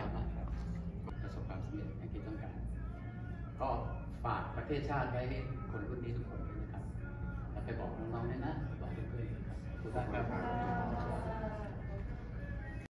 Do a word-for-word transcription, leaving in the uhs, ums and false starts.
ามมากครับประสบความสำเร็จอย่างที่ต้องการก็ฝากประเทศชาติไว้ให้คนรุ่นนี้ทุกคนด้วยนะครับแล้วไปบอกน้องๆด้วยนะบอกเพื่อนๆด้วยครับขอบคุณมากครับ